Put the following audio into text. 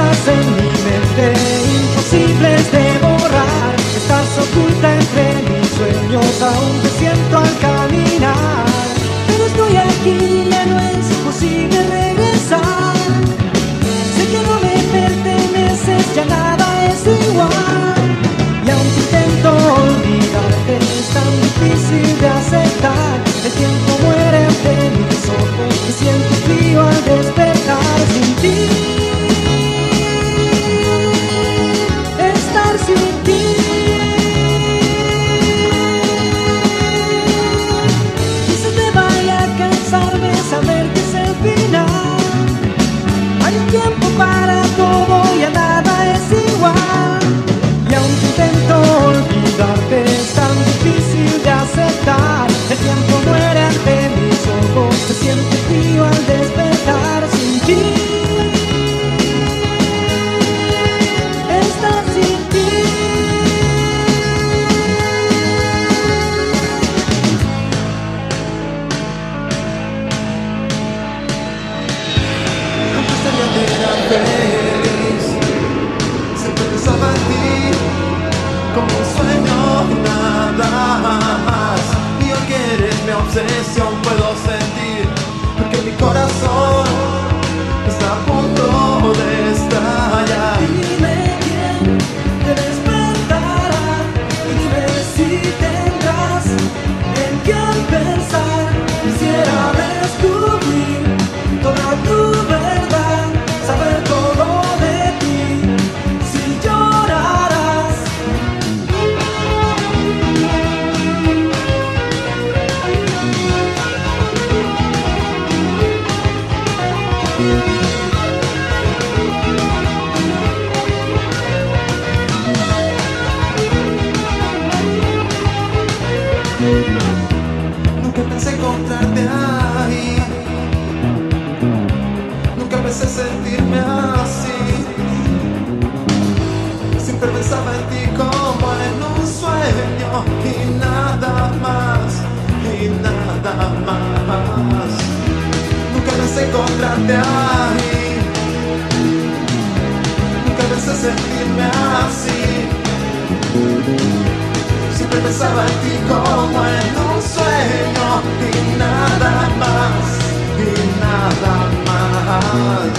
estás en mi mente, imposibles de borrar. Estás oculta entre mis sueños, aún te siento al caminar. Pero estoy aquí, ya no es posible regresar. Sé que no me perteneces, ya nada es igual. Y aunque intento olvidarte, es tan difícil de aceptar. El tiempo muere ante mis ojos, me siento frío al despertar sin ti. Estar sin ti. Quizás te vaya a cansar de saber que es el final. Hay un tiempo para todo, ya nada es igual. Y aunque intento olvidarte, es tan difícil de aceptar. El tiempo muere ante mis ojos, me siento frío al despertar sin ti. Estar sin ti. No me gustaría ser feliz. Siempre pensaba en ti como un sueño, nada más. Y hoy que eres mi obsesión puedo sentir, porque mi corazón está a punto de estallar. Dime quién te despertará y dime si tendrás en quién pensar. Quisiera descubrir toda tu verdad, saber todo de ti, si llorarás. Nunca pensé encontrarte ahí, nunca pensé sentirme así. Siempre pensaba en ti como en un sueño y nada más, y nada más. Nunca pensé encontrarte ahí, nunca pensé sentirme así. Siempre pensaba en ti como en un sueño y nada más, y nada más.